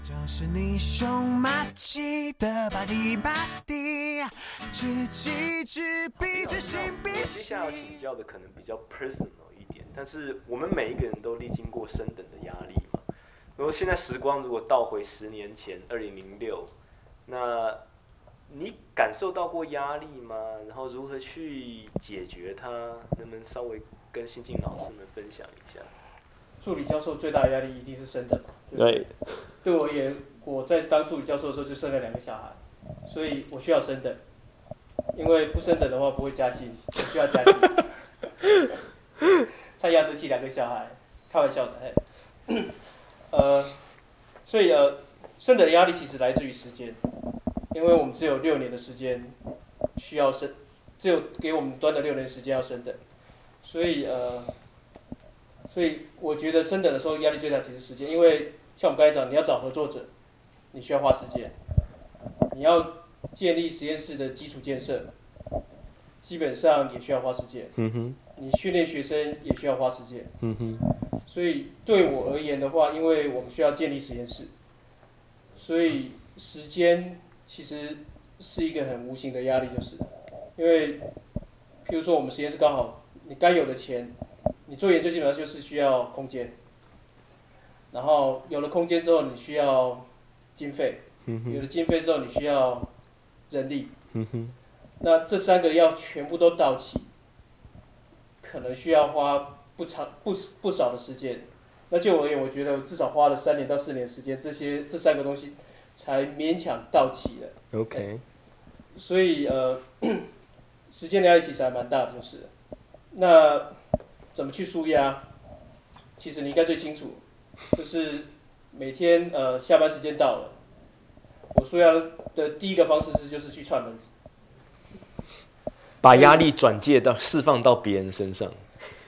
就是你凶马气的吧唧吧唧，知己知彼，知心必接下来要请教的可能比较 personal 一点，但是我们每一个人都历经过升等的压力嘛。然后现在时光如果倒回10年前，2006，那你感受到过压力吗？然后如何去解决它？能不能稍微跟新进老师们分享一下？ 助理教授最大的压力一定是升等嘛。 对。 对我而言，我在当助理教授的时候就生了2个小孩，所以我需要升等，因为不升等的话不会加薪，我需要加薪。才养得起2个小孩，开玩笑的。所以升等的压力其实来自于时间，因为我们只有6年的时间需要升，只有给我们端的6年时间要升等，所以我觉得升等的时候压力最大其实是时间，因为像我们刚才讲，你要找合作者，你需要花时间；你要建立实验室的基础建设，基本上也需要花时间。你训练学生也需要花时间。所以对我而言的话，因为我们需要建立实验室，所以时间其实是一个很无形的压力，就是因为，譬如说我们实验室刚好你该有的钱，你做研究基本上就是需要空间。然后有了空间之后，你需要经费，有了经费之后，你需要人力，那这3个要全部都到齐，可能需要花不少的时间。那就我而言，我觉得我至少花了3年到4年时间，这3个东西才勉强到齐了。 OK。 所以时间的压力其实还蛮大的，就是。那怎么去舒压？其实你应该最清楚。就是每天下班时间到了，我舒压的第一个方式就是去串门子， 把压力转介到释放到别人身上。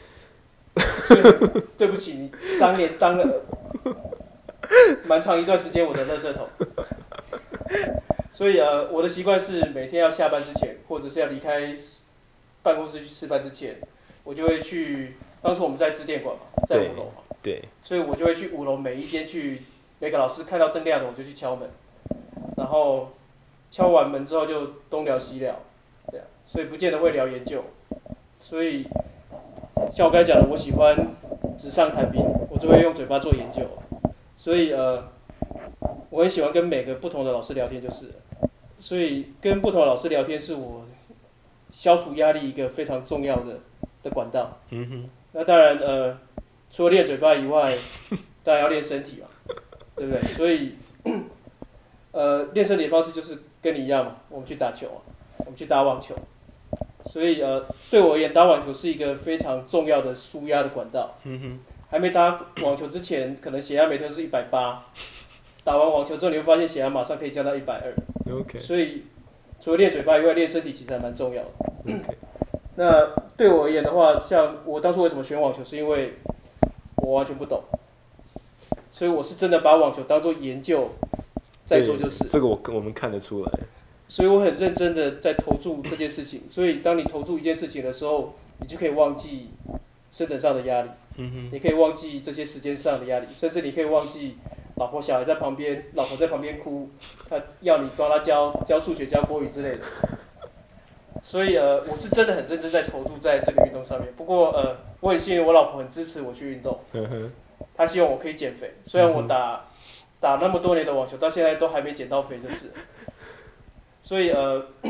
对不起，你当年当了蛮长一段时间我的垃圾桶，所以我的习惯是每天要下班之前，或者是要离开办公室去吃饭之前，我就会去。当初我们在支电馆嘛，在5楼嘛。 对， 所以我就会去5楼每一间去，每个老师看到灯亮了，我就去敲门，然后敲完门之后就东聊西聊，对啊，所以不见得会聊研究，所以像我刚才讲的，我喜欢纸上谈兵，我就会用嘴巴做研究，所以我很喜欢跟每个不同的老师聊天，就是了，所以跟不同的老师聊天是我消除压力一个非常重要的管道。那当然除了练嘴巴以外，当然要练身体嘛，对不对？所以，练身体的方式就是跟你一样嘛，我们去打球啊，我们去打网球。所以对我而言，打网球是一个非常重要的舒压的管道。还没打网球之前，可能血压每天是180，打完网球之后，你会发现血压马上可以降到120。所以，除了练嘴巴以外，练身体其实还蛮重要的。那对我而言的话，像我当初为什么选网球，是因为我完全不懂，所以我是真的把网球当作研究在做，就是这个我们看得出来。 所以我很认真的在投注这件事情。所以当你投注一件事情的时候，你就可以忘记升等上的压力，你可以忘记这些时间上的压力，甚至你可以忘记老婆小孩在旁边，老婆在旁边哭，他要你帮他教数学、教国语之类的。所以我是真的很认真在投注在这个运动上面。不过我很幸运，我老婆很支持我去运动，她希望我可以减肥。虽然我打那么多年的网球，到现在都还没减到肥，就是。所以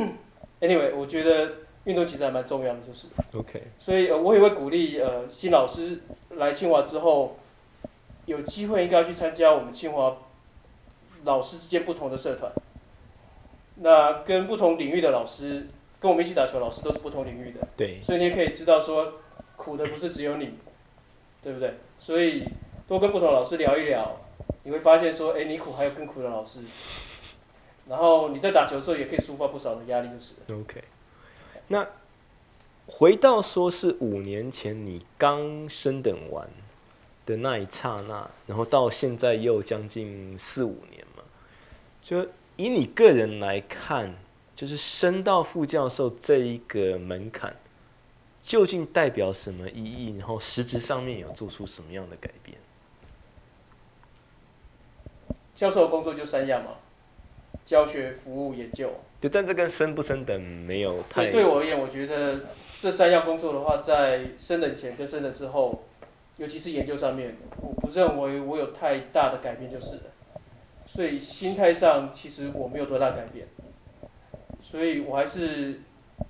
anyway， 我觉得运动其实还蛮重要的，就是。 OK。 所以我也会鼓励新老师来清华之后，有机会应该要去参加我们清华老师之间不同的社团。那跟不同领域的老师。跟我们一起打球，老师都是不同领域的， 对， 所以你也可以知道说，苦的不是只有你，对不对？所以多跟不同的老师聊一聊，你会发现说，你苦还有更苦的老师，然后你在打球的时候也可以抒发不少的压力，就是了。 OK。那回到说是5年前你刚升等完的那一刹那，然后到现在又将近4、5年嘛，就以你个人来看。就是升到副教授这一个门槛，究竟代表什么意义？然后实质上面有做出什么样的改变？ 教授的工作就3样嘛，教学、服务、研究。 对，但这跟升不升等没有太。 对我而言，我觉得这3样工作的话，在升等前跟升等之后，尤其是研究上面，我不认为我有太大的改变就是了。所以心态上其实我没有多大改变，所以我还是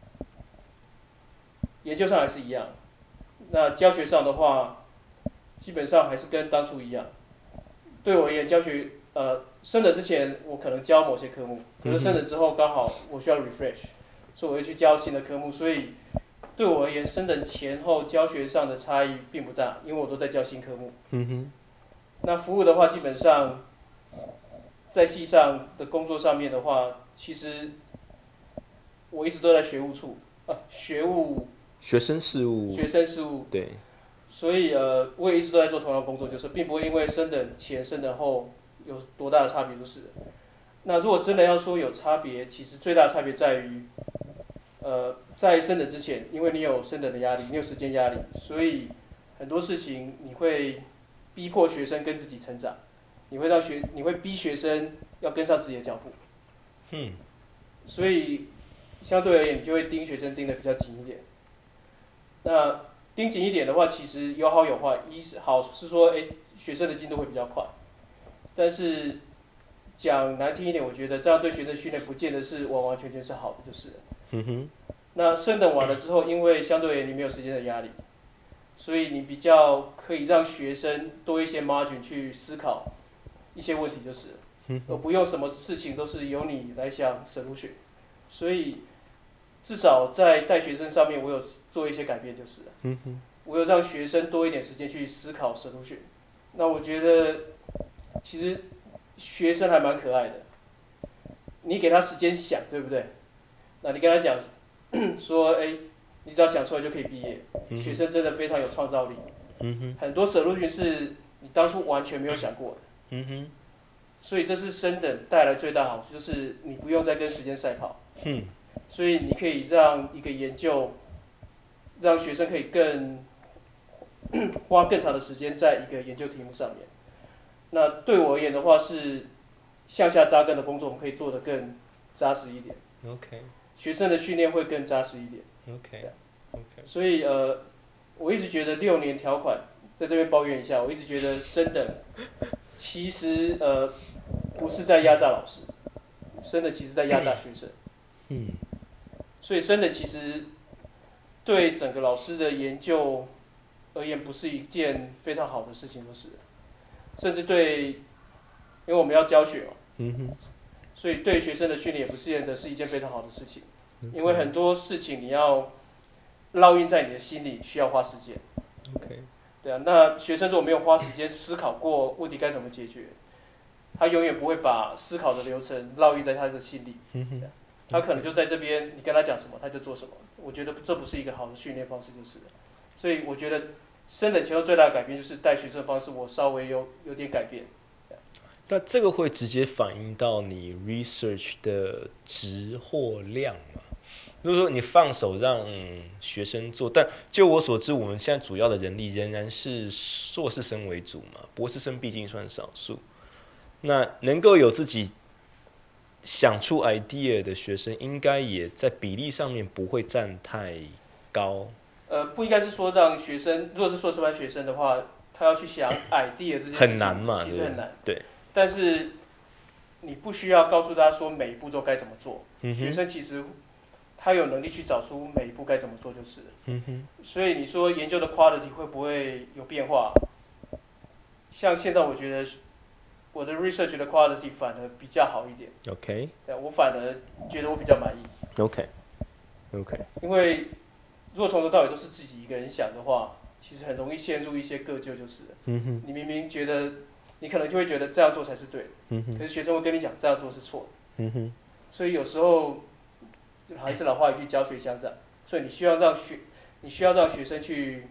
研究上还是一样。那教学上的话，基本上还是跟当初一样。对我而言，教学升等之前我可能教某些科目，可是升等之后刚好我需要 refresh， 所以我会去教新的科目。所以对我而言，升等前后教学上的差异并不大，因为我都在教新科目。那服务的话，基本上在系上的工作上面的话，其实我一直都在学务处学生事务，对， 所以我也一直都在做同样的工作，就是并不会因为升等前、升等后有多大的差别，就是了。那如果真的要说有差别，其实最大的差别在于，在升等之前，因为你有升等的压力，你有时间压力，所以很多事情你会逼迫学生跟自己成长，你会逼学生要跟上自己的脚步。所以相对而言，你就会盯学生盯得比较紧一点。那盯紧一点的话，其实有好有坏。好是说，学生的进度会比较快，但是讲难听一点，我觉得这样对学生训练不见得是完完全全是好的，就是了。那升等完了之后，因为相对而言你没有时间的压力，所以你比较可以让学生多一些 margin 去思考一些问题，就是了，而不用什么事情都是由你来想 solution。所以至少在带学生上面，我有做一些改变，就是了。我有让学生多一点时间去思考 solution。那我觉得其实学生还蛮可爱的，你给他时间想，对不对？那你跟他讲说，你只要想出来就可以毕业。学生真的非常有创造力。很多 solution 是你当初完全没有想过的。所以这是升等带来最大好处，就是你不用再跟时间赛跑。所以你可以让一个研究，让学生可以花更长的时间在一个研究题目上面。那对我而言的话，是向下扎根的工作，我们可以做得更扎实一点。学生的训练会更扎实一点。所以我一直觉得6年条款，在这边抱怨一下，我一直觉得升等其实不是在压榨老师，升等其实在压榨学生。所以升等其实对整个老师的研究而言，不是一件非常好的事情，就是甚至因为我们要教学嘛，所以对学生的训练也不是一件非常好的事情，因为很多事情你要烙印在你的心里，需要花时间。对啊，那学生如果没有花时间思考过问题该怎么解决，他永远不会把思考的流程烙印在他的心里。他可能就在这边，你跟他讲什么他就做什么。我觉得这不是一个好的训练方式，就是了。所以我觉得升等前后最大的改变就是带学生的方式，我稍微有点改变。 那这个会直接反映到你 research 的质或量吗？如果说你放手让学生做，但就我所知，我们现在主要的人力仍然是硕士生为主嘛，博士生毕竟算少数。那能够有自己想出 idea 的学生，应该也在比例上面不会占太高。 不应该是说让学生，如果是硕士班学生的话，他要去想 idea 这件事情很难嘛， 其实很难。 对。 但是你不需要告诉他说每一步都该怎么做，学生其实他有能力去找出每一步该怎么做就是了。所以你说研究的 quality 会不会有变化？像现在我觉得我的 research 的 quality 反而比较好一点。对，我反而觉得我比较满意。因为如果从头到尾都是自己一个人想的话，其实很容易陷入一些各就就是了。你明明觉得，你可能就会觉得这样做才是对的，可是学生会跟你讲这样做是错的。所以有时候还是老话一句，教学相长。所以你需要让学生去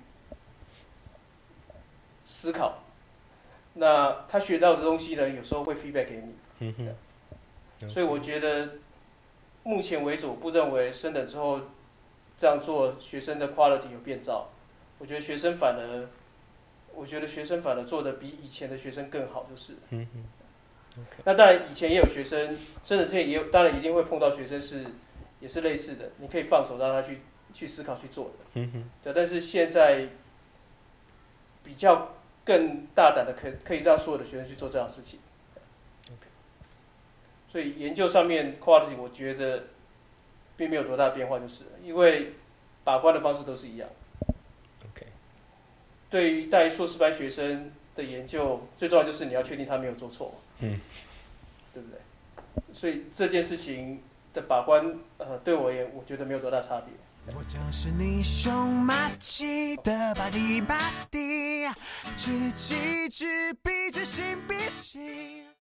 思考。那他学到的东西呢，有时候会 feedback 给你。所以我觉得目前为止，我不认为升等之后这样做，学生的 quality 有变糟。我觉得学生反而做得比以前的学生更好，就是。 那当然以前也有学生，真的之前也有，当然一定会碰到学生也是类似的，你可以放手让他去思考去做的。对，但是现在比较更大胆的可以让所有的学生去做这样的事情。所以研究上面 quality 我觉得并没有多大的变化，就是了因为把关的方式都是一样。对于带硕士班学生的研究，最重要就是你要确定他没有做错嘛，对不对？所以这件事情的把关，对我而言，我觉得没有多大差别。 我就是你凶马气的巴蒂巴蒂，知己知彼，知心必行。